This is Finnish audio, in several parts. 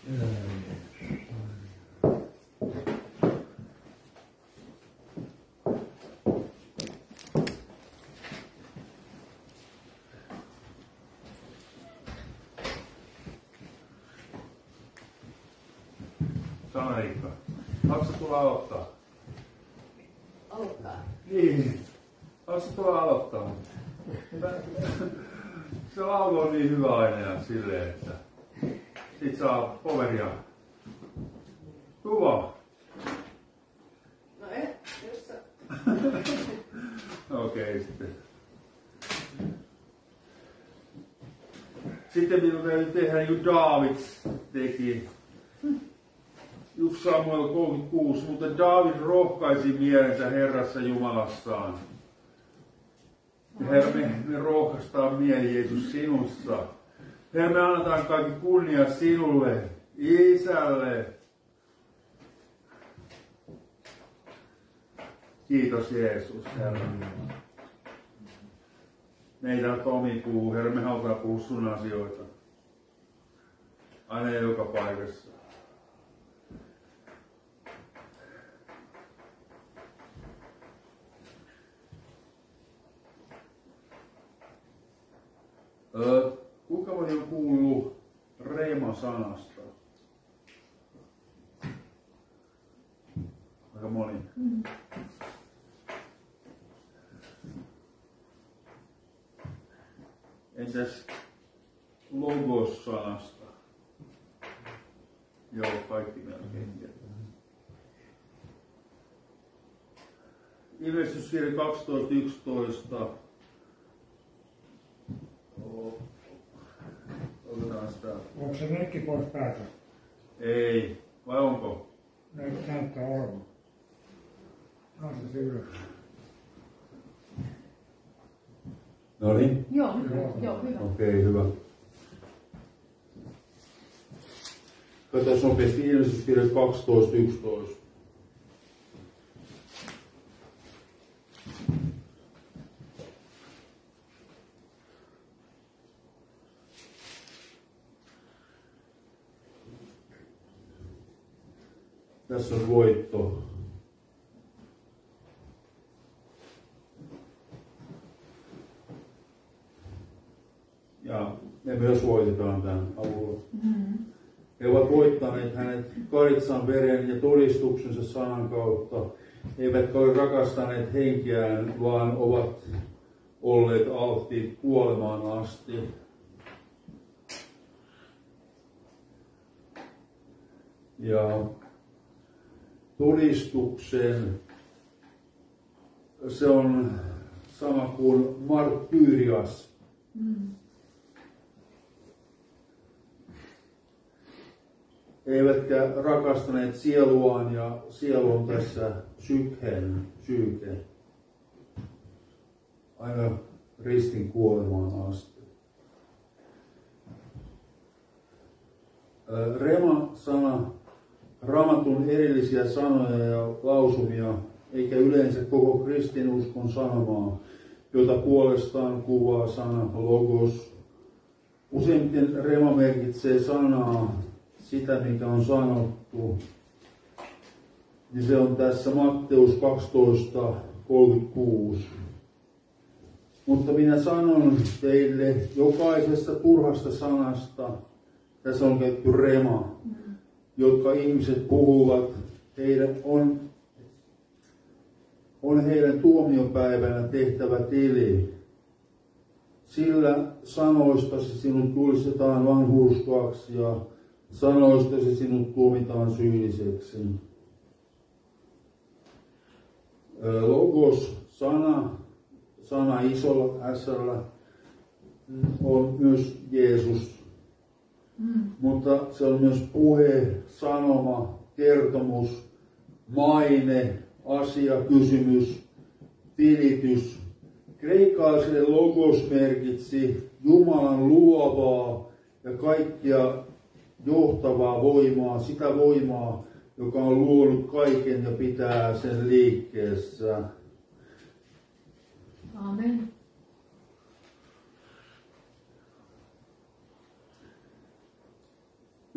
Sanna-Riikka, haluatko tulla aloittaa? Aloittaa? Niin. Haluatko tulla aloittaa? Se laulu on niin hyvä aina silleen, että sit saa poveria. Tuva. No jos sä... Okei, sitten. Sitten minun täytyy tehdä niin kuin Daavid teki. 1 Samuel 36, mutta Daavid rohkaisi mielensä Herrassa Jumalassaan. Herra, me rohkaistaan mieli Jeesus sinussa. Herra, me annetaan kaikki kunnia sinulle, Isälle. Kiitos Jeesus, Herra. Meitä Tomi puhuu, Herra, me halutaan puhua sun asioita. Aina joka paikassa. Kuinka moni on kuullut Reema-sanasta? Aika moni. Entäs Logos-sanasta? Joo, kaikki melkein tietää. Ilmestyskirja 12.11. Otetaan sitä. Onko se merkki pois päältä? Ei. Vai onko? Näyttää olevan. Nosta se ylös. No niin. Joo, hyvä. Okei, hyvä. Katsotaan nopeasti Ilmestyskirja 12.11. Tässä on voitto. Ja me myös voitetaan tämän avulla. He ovat voittaneet hänet karitsan veren ja todistuksensa sanan kautta. He eivät ole rakastaneet henkeään, vaan ovat olleet alttiit kuolemaan asti. Ja todistuksen, se on sama kuin marttyrias. Eivätkä rakastaneet sieluaan, ja sielu on tässä psyyke. Aina ristin kuolemaan asti. Rema-sana, Raamatun erillisiä sanoja ja lausumia, eikä yleensä koko kristinuskon sanomaa, jota puolestaan kuvaa sana logos. Useimmiten rema merkitsee sanaa, sitä mikä on sanottu. Ja se on tässä Matteus 12.36. Mutta minä sanon teille jokaisesta turhasta sanasta, tässä on käytetty rema, jotka ihmiset puhuvat, heidän on heidän tuomiopäivänä tehtävä tili. Sillä sanoistasi sinut julistetaan vanhurskaksi ja sanoistasi sinut tuomitaan syylliseksi. Logos, sana isolla S:llä, on myös Jeesus. Mutta se on myös puhe, sanoma, kertomus, maine, asia, kysymys, tilitys. Kreikkalaiselle logos merkitsi Jumalan luovaa ja kaikkia johtavaa voimaa, sitä voimaa, joka on luonut kaiken ja pitää sen liikkeessä. Amen.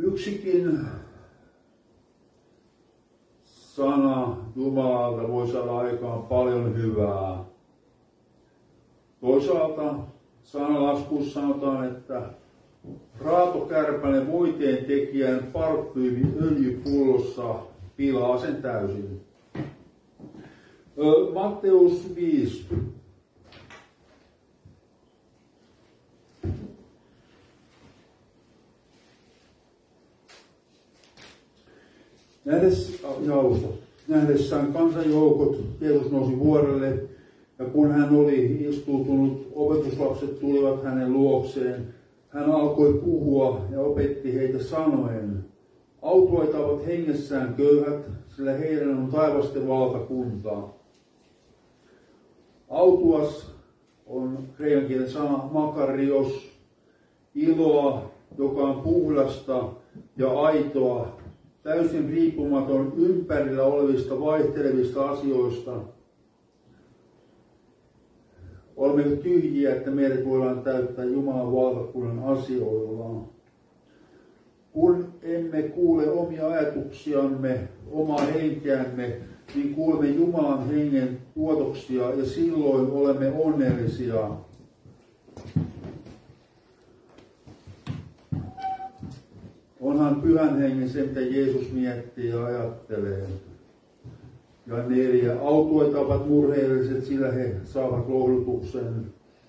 Yksikin sana Jumalalta voi saada aikaan paljon hyvää. Toisaalta sanalaskussa sanotaan, että raatokärpänen voiteen tekijän parfyymi öljypullossa pilaa sen täysin. Matteus 5. Nähdessään kansanjoukot Jeesus nousi vuorelle, ja kun hän oli istuutunut, opetuslapset tulivat hänen luokseen. Hän alkoi puhua ja opetti heitä sanoen: autuaita ovat hengessään köyhät, sillä heidän on taivasten valtakuntaa. Autuas on kreikan kielen sana makarios, iloa, joka on puhdasta ja aitoa, täysin riippumaton ympärillä olevista vaihtelevista asioista. Olemme tyhjiä, että meidät voidaan täyttää Jumalan valtakunnan asioilla. Kun emme kuule omia ajatuksiamme, omaa henkeämme, niin kuulemme Jumalan hengen tuotoksia ja silloin olemme onnellisia. Onhan pyhän hengen se, mitä Jeesus miettii ja ajattelee. Ja 4. Autuaita ovat murheelliset, sillä he saavat lohdutuksen.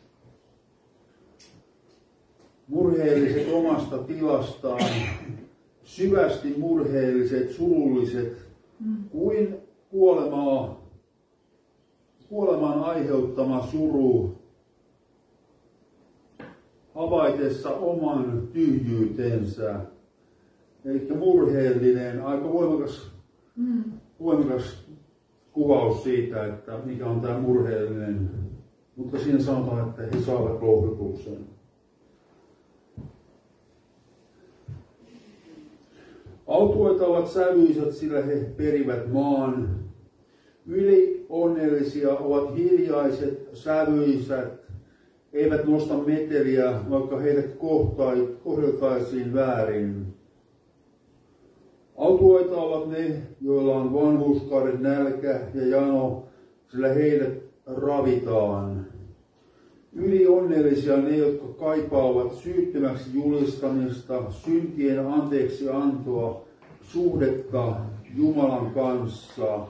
Murheelliset omasta tilastaan, syvästi murheelliset, surulliset, kuin kuoleman aiheuttama suru, havaitessa oman tyhjyytensä. Eli murheellinen, aika voimakas kuvaus siitä, että mikä on tämä murheellinen. Mutta siinä sanotaan, että he saavat lohdutuksen. Autuaita ovat sävyisät, sillä he perivät maan. Ylionnellisia ovat hiljaiset, sävyisät, eivät nosta meteliä, vaikka heidät kohdeltaisiin väärin. Autuaita ovat ne, joilla on vanhurskauden nälkä ja jano, sillä heidät ravitaan. Ylionnellisia ne, jotka kaipaavat syyttömäksi julistamista, syntien anteeksi antoa, suhdetta Jumalan kanssa.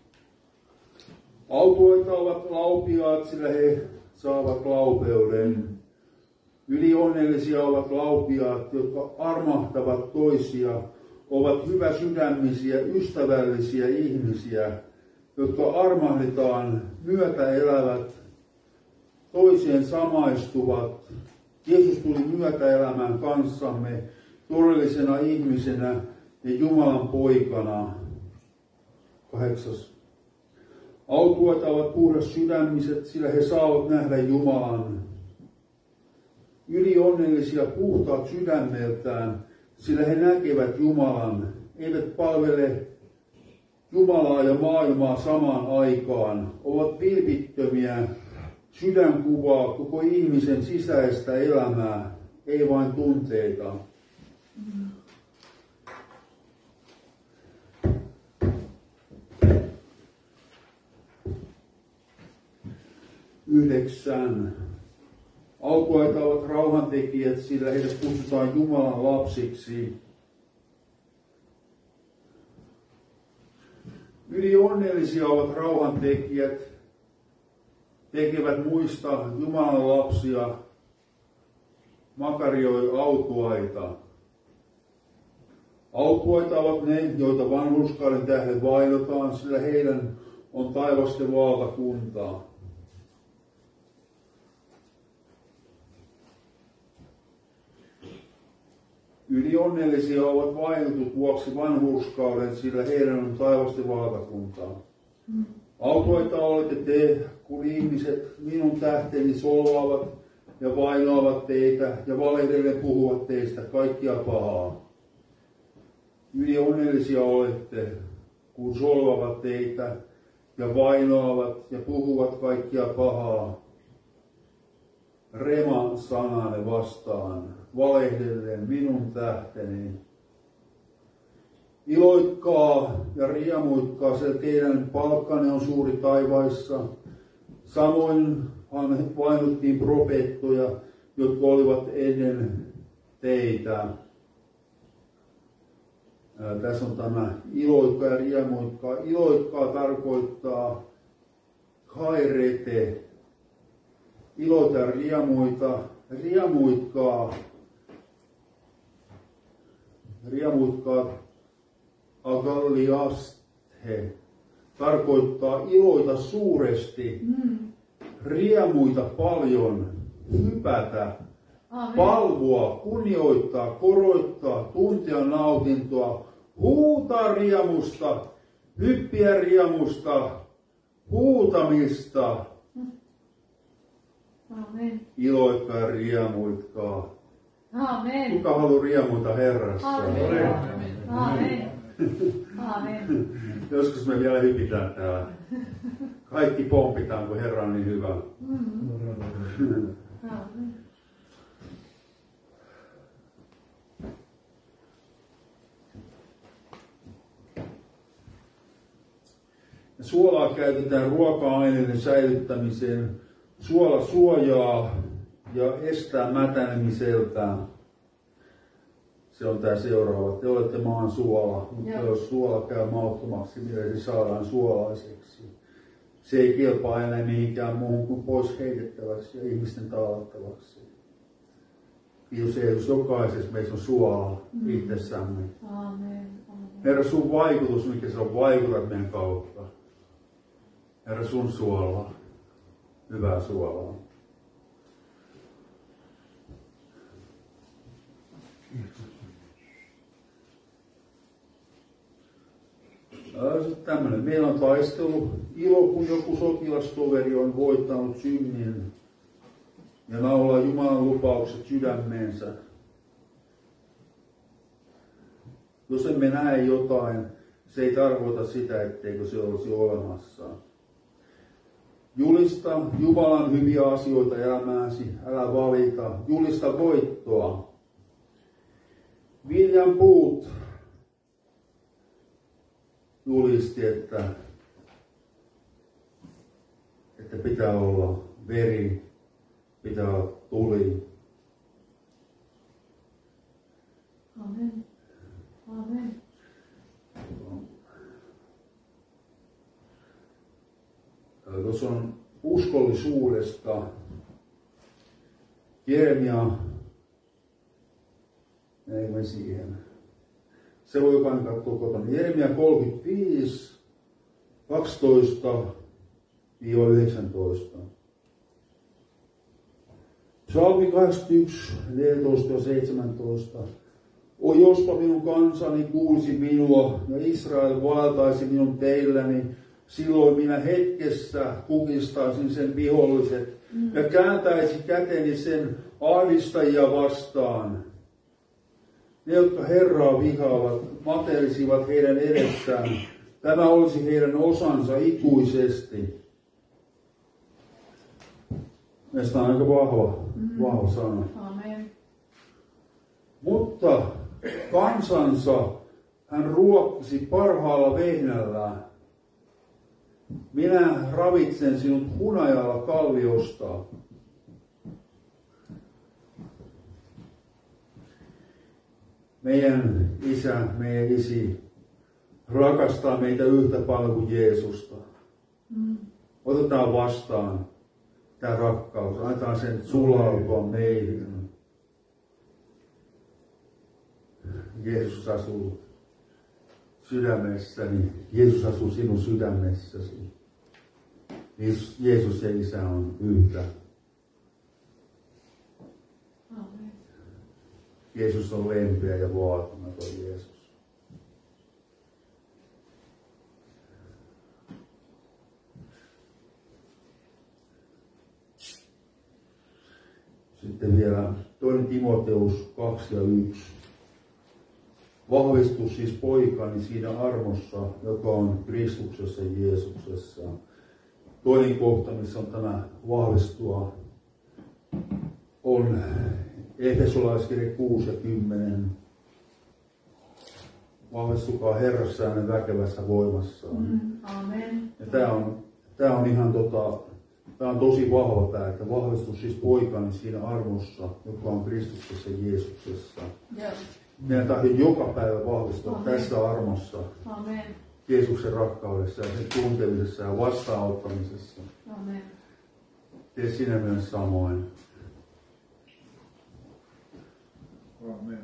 Autuaita ovat laupiaat, sillä he saavat laupeuden. Ylionnellisia ovat laupiaat, jotka armahtavat toisia, ovat hyväsydämisiä, ystävällisiä ihmisiä, jotka armahdetaan, myötäelävät, toiseen samaistuvat. Jeesus tuli myötäelämään kanssamme todellisena ihmisenä ja Jumalan poikana. 8. Autuaita ovat puhdas sydämiset, sillä he saavat nähdä Jumalan. Ylionnellisia puhtaat sydämeltään, sillä he näkevät Jumalan, eivät palvele Jumalaa ja maailmaa samaan aikaan, ovat vilpittömiä, sydänkuvaa koko ihmisen sisäistä elämää, ei vain tunteita. Yhdeksän. Autuaita ovat rauhantekijät, sillä heidät kutsutaan Jumalan lapsiksi. Ylionnellisia ovat rauhantekijät, tekevät muista Jumalan lapsia, makarioi autuaita. Autuaita ovat ne, joita vanhurskauden tähden vainotaan, sillä heidän on taivasten valtakuntaa. Ylionnellisia ovat vainotut vuoksi vanhurskauden, sillä heidän on taivasten valtakuntaa. Autuaita olette te, kun ihmiset minun tähteni solvaavat ja vainoavat teitä ja valehdellen puhuvat teistä kaikkia pahaa. Ylionnellisia olette, kun solvaavat teitä ja vainoavat ja puhuvat kaikkia pahaa. Rema sananne vastaan, valehdellen minun tähteni. Iloitkaa ja riemuitkaa, sillä teidän palkkanne on suuri taivaissa. Samoin vainottiin profeettoja, jotka olivat ennen teitä. Tässä on tämä iloitkaa ja riemuitkaa. Iloitkaa tarkoittaa kairete. Iloita ja riemuitkaa. Riemuitkaa agalliaste. Tarkoittaa iloita suuresti, riemuita paljon, hypätä, palvoa, kunnioittaa, koroittaa, tuntea nautintoa, huutaa riemusta, hyppiä riemusta, huutamista. Amen. Iloitkaa ja riemuitkaa. Amen. Kuka haluaa riemuita Herrassa? Amen. Amen. Amen. Joskus me vielä hypitään täällä. Kaikki pompitaan, kun Herra on niin hyvä. Amen. Suolaa käytetään ruoka-aineiden säilyttämiseen. Suola suojaa ja estää mätänemiseltä. Se on tää seuraava. Te olette maan suola, mutta jos suola käy mauttomaksi, niin se saadaan suolaiseksi. Se ei kelpaa enää mihinkään muuhun kuin pois heitettäväksi ja ihmisten taalattavaksi. Kiitos Jeesus, jokaisessa meissä on suola itsessämme. Amen. Herra, sun vaikutus, mikä sä vaikutat meidän kautta. Herra, sun suola, hyvää suolaa. Sitten tämmönen. Meillä on taistelu. Ilo, kun joku sotilastoveri on voittanut synnin ja naulaa Jumalan lupaukset sydämeensä. Jos emme näe jotain, se ei tarkoita sitä, etteikö se olisi olemassa. Julista Jumalan hyviä asioita elämääsi, älä valita. Julista voittoa. Viljan puut julisti, että pitää olla veri, pitää olla tuli. Amen. Amen. Tuossa on uskollisuudesta. Jeremia, ei me siihen. Se voi jokainen katsoa kotona. Jeremia 35, 12-19. Psalmi 81, 14 ja 17. O jospa minun kansani kuulisi minua ja Israel vaeltaisi minun teilläni, silloin minä hetkessä kukistaisin sen viholliset ja kääntäisi käteni sen ahdistajia vastaan. Ne, jotka Herraa vihaavat, matelisivat heidän edessään. Tämä olisi heidän osansa ikuisesti. Meistä on aika vahva sana. Amen. Mutta kansansa hän ruokkisi parhaalla vehnällä. Minä ravitsen sinut hunajalla kalliosta. Meidän isä, meidän isi rakastaa meitä yhtä paljon kuin Jeesusta. Otetaan vastaan tämä rakkaus. Annetaan sen sulautua meihin. Jeesus asuu sydämessäni. Jeesus asuu sinun sydämessäsi. Jeesus ja Isä on yhtä. Amen. Jeesus on lempeä ja vaatimaton Jeesus. Sitten vielä 2 Timoteus 2 ja 1. Vahvistu siis poikani siinä armossa, joka on Kristuksessa Jeesuksessa. Toinen kohta, missä on tämä vahvistua, on Efesolaiskirje 6 ja 10. Vahvistukaa Herrassa ja hänen väkevässä voimassaan. Amen. Ja tää on ihan tää on tosi vahva tää, että vahvistu siis poikani siinä armossa, joka on Kristuksessa Jeesuksessa. Joo. Meidän täytyy joka päivä vahvistua tässä armossa, Amen. Jeesuksen rakkaudessa ja sen tuntemisessa ja vastaanottamisessa. Amen. Tee sinä myös samoin. Amen.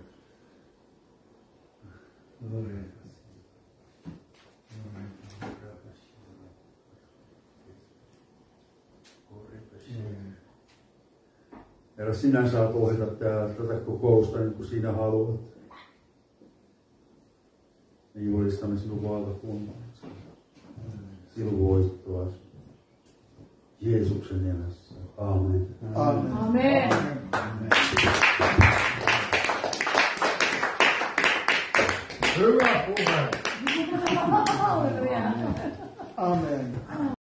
Herra, sinä saat ohjata tätä kokousta niin kuin sinä haluat. Me julistamme sinun valtakuntaasi, sinun voittoasi. Jeesuksen nimessä. Amen. Amen. Amen. Hyvä puhe. Halleluja. Amen.